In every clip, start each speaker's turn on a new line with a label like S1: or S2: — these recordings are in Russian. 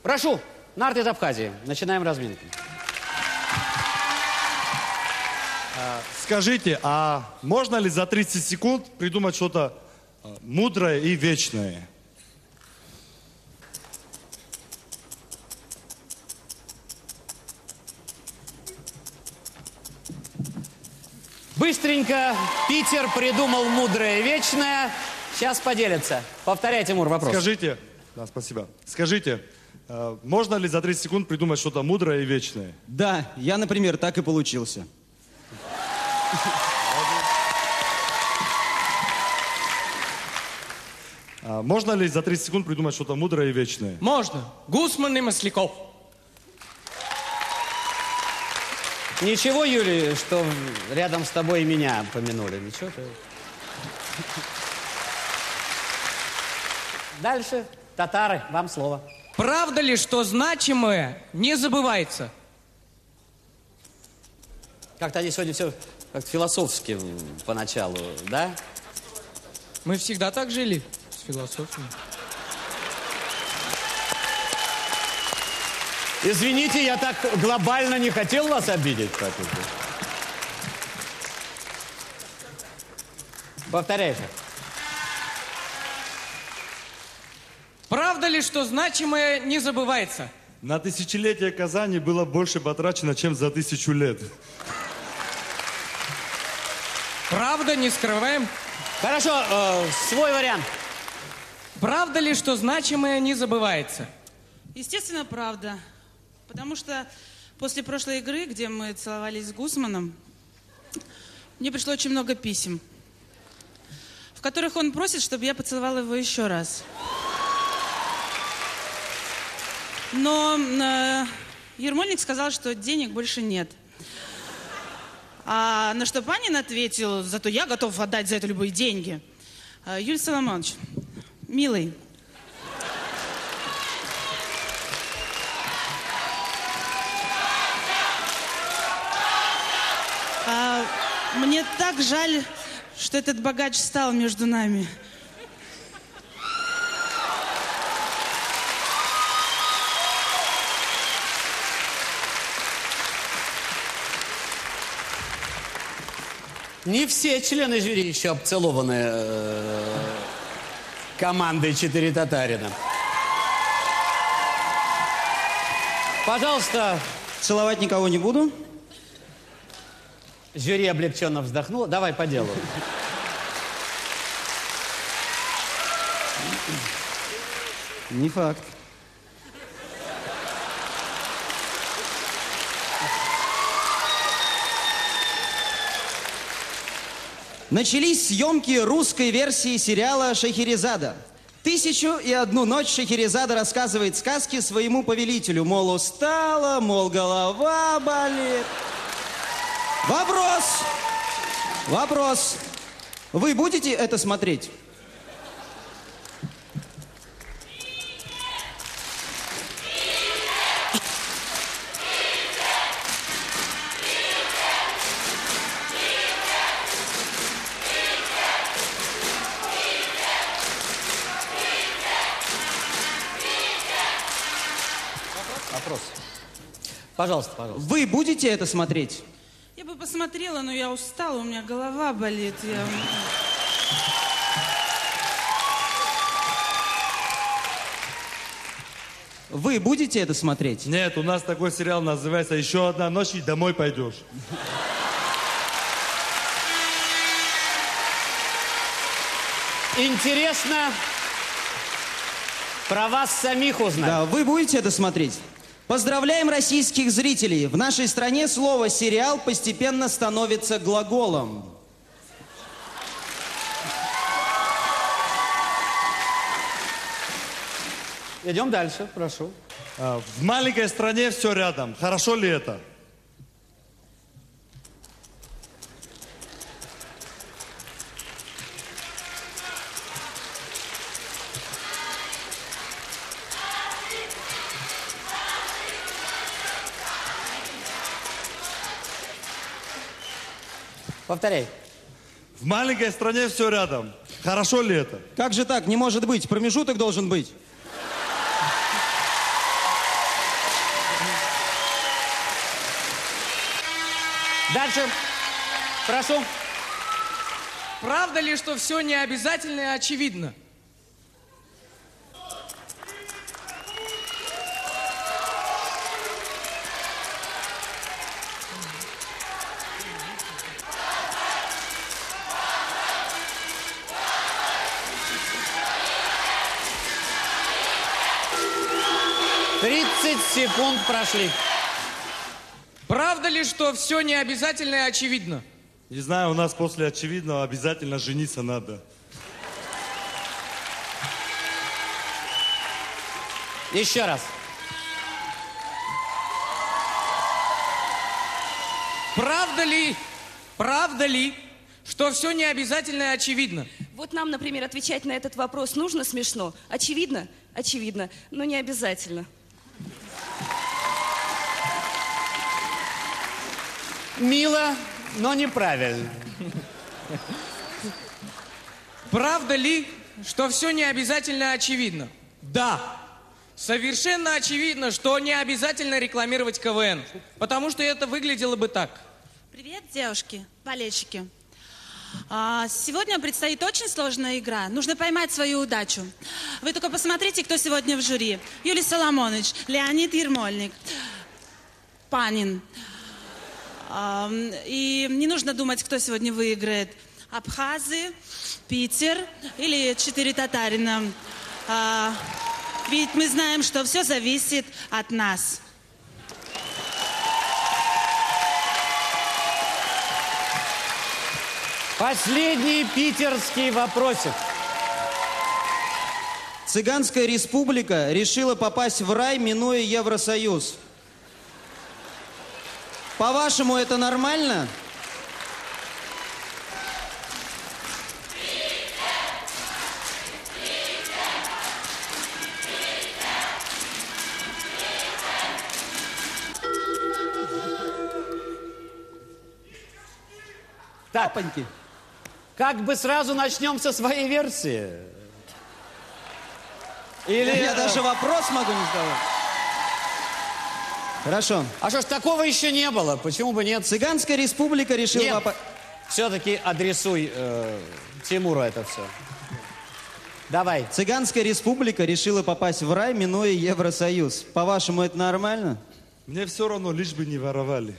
S1: Прошу, нарты из Абхазии. Начинаем разминку.
S2: Скажите, а можно ли за 30 секунд придумать что-то мудрое и вечное?
S1: Быстренько Питер придумал мудрое и вечное. Сейчас поделятся. Повторяй, Тимур, вопрос.
S2: Скажите, да, спасибо. Скажите, можно ли за 30 секунд придумать что-то мудрое и вечное?
S3: Да, я, например, так и получился.
S2: Можно ли за 30 секунд придумать что-то мудрое и вечное?
S4: Можно. Гусман и Масляков.
S1: Ничего, Юлий, что рядом с тобой меня помянули? Ничего? Дальше. Татары, вам слово.
S4: Правда ли, что значимое не забывается?
S1: Как-то они сегодня все как философски поначалу, да?
S4: Мы всегда так жили с философией.
S1: Извините, я так глобально не хотел вас обидеть. Повторяйте.
S4: Правда ли, что значимое не забывается?
S2: На тысячелетие Казани было больше потрачено, чем за 1000 лет.
S4: Правда, не скрываем.
S1: Хорошо, свой вариант.
S4: Правда ли, что значимое не забывается?
S5: Естественно, правда. Потому что после прошлой игры, где мы целовались с Гусманом, мне пришло очень много писем, в которых он просит, чтобы я поцеловала его еще раз. Но Ермольник сказал, что денег больше нет. А на что Панин ответил: зато я готов отдать за это любые деньги. Юрий Соломонович, милый, мне так жаль, что этот богач стал между нами.
S1: Не все члены жюри еще обцелованы командой «Четыре татарина». Пожалуйста.
S3: Целовать никого не буду.
S1: Жюри облегченно вздохнуло. Давай по делу.
S3: Не факт. Начались съемки русской версии сериала «Шахерезада». 1001 ночь Шахерезада рассказывает сказки своему повелителю. Мол, устала, мол, голова болит. Вопрос. Вы будете это смотреть?
S1: Вопрос. Пожалуйста.
S3: Вы будете это смотреть?
S5: Я бы посмотрела, но я устала, у меня голова болит.
S3: Вы будете это смотреть?
S2: Нет, у нас такой сериал называется «Еще одна ночь и домой пойдешь».
S1: Интересно про вас самих узнать.
S3: Да, вы будете это смотреть? Поздравляем российских зрителей! В нашей стране слово «сериал» постепенно становится глаголом.
S1: Идем дальше, прошу.
S2: В маленькой стране все рядом. Хорошо ли это?
S1: Повторяй.
S2: В маленькой стране все рядом. Хорошо ли это?
S3: Как же так? Не может быть. Промежуток должен быть.
S1: Дальше. Прошу.
S4: Правда ли, что все не обязательно и очевидно?
S1: Тридцать секунд прошли.
S4: Правда ли, что все не обязательно и очевидно?
S2: Не знаю, у нас после очевидного обязательно жениться надо.
S1: Еще раз.
S4: Правда ли, что все не обязательно и очевидно?
S6: Вот нам, например, отвечать на этот вопрос нужно смешно? Очевидно? Очевидно, но не обязательно.
S1: Мило, но неправильно.
S4: Правда ли, что все не обязательно и очевидно? Да. Совершенно очевидно, что не обязательно рекламировать КВН, потому что это выглядело бы так.
S5: Привет, девушки, болельщики. Сегодня предстоит очень сложная игра. Нужно поймать свою удачу. Вы только посмотрите, кто сегодня в жюри. Юлий Соломонович, Леонид Ермольник, Панин. И не нужно думать, кто сегодня выиграет. Абхазы, Питер или 4 татарина. Ведь мы знаем, что все зависит от нас.
S1: Последний питерский вопросик.
S3: Цыганская республика решила попасть в рай, минуя Евросоюз. По-вашему, это нормально?
S1: Так,
S3: Папоньки.
S1: как бы сразу начнем со своей версии. Или...
S3: Я даже вопрос могу не задавать. Хорошо.
S1: А что ж, такого еще не было? Почему бы нет?
S3: Цыганская республика решила
S1: Нет,
S3: попасть...
S1: все-таки адресуй Тимуру это все. Давай.
S3: Цыганская республика решила попасть в рай, минуя Евросоюз. По-вашему, это нормально?
S2: Мне все равно, лишь бы не воровали.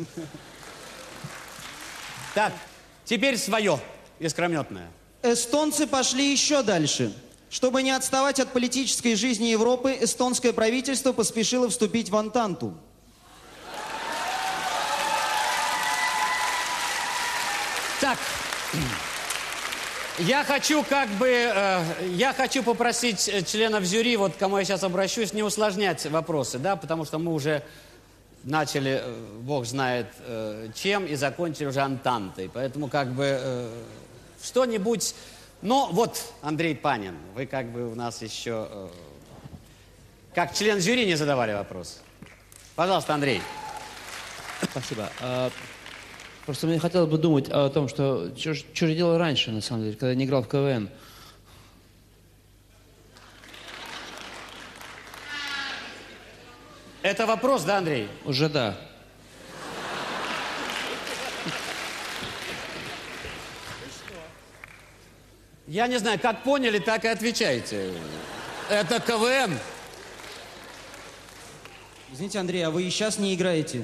S1: Так, теперь свое, искрометное.
S3: Эстонцы пошли еще дальше. Чтобы не отставать от политической жизни Европы, эстонское правительство поспешило вступить в Антанту.
S1: Так, я хочу попросить членов жюри, вот к кому я сейчас обращусь, не усложнять вопросы, да, потому что мы уже начали, бог знает чем, и закончили уже Антантой. Поэтому что-нибудь... Но вот, Андрей Панин, вы у нас еще как член жюри не задавали вопрос. Пожалуйста, Андрей.
S7: Спасибо. Просто мне хотелось бы думать о том, что же делал раньше, на самом деле, когда я не играл в КВН.
S1: Это вопрос, да, Андрей?
S7: Уже да.
S1: Я не знаю, как поняли, так и отвечайте. Это КВН.
S3: Извините, Андрей, а вы и сейчас не играете?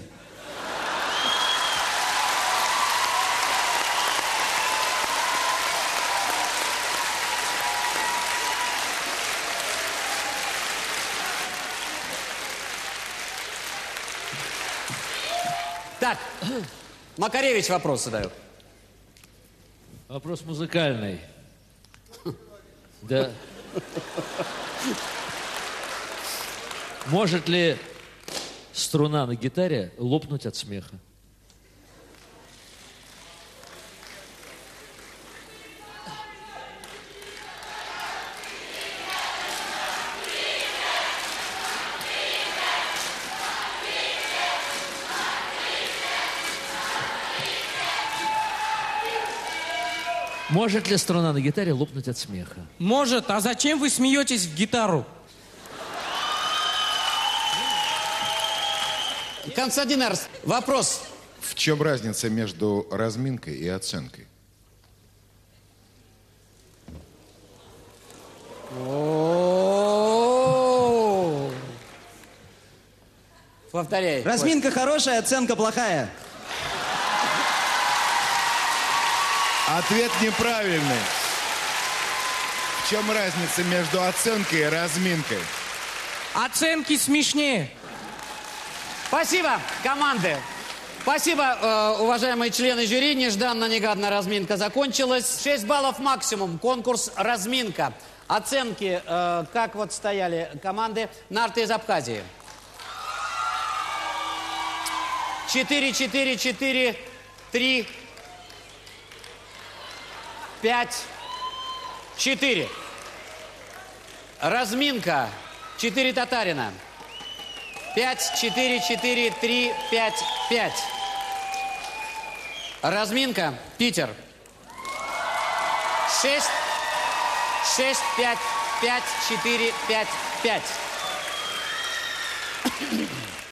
S1: Так, Макаревич вопрос задает.
S8: Вопрос музыкальный. Да. Может ли струна на гитаре лопнуть от смеха? Может ли струна на гитаре лопнуть от смеха?
S4: Может. А зачем вы смеетесь в гитару?
S1: Константин Эрс, вопрос
S9: В чем разница между разминкой и оценкой?
S1: Повторяй.
S3: Разминка хорошая, оценка плохая.
S9: Ответ неправильный. В чем разница между оценкой и разминкой?
S4: Оценки смешнее.
S1: Спасибо, команды. Спасибо, уважаемые члены жюри. Нежданно-негаданно разминка закончилась. 6 баллов максимум. Конкурс «Разминка». Оценки, как вот стояли команды. Нарты из Абхазии. 4, 4, 4, 3, 5, 4. Разминка. 4 татарина. 5, 4, 4, 3, 5, 5. Разминка. Питер. 6, 6, 5, 5, 4, 5, 5.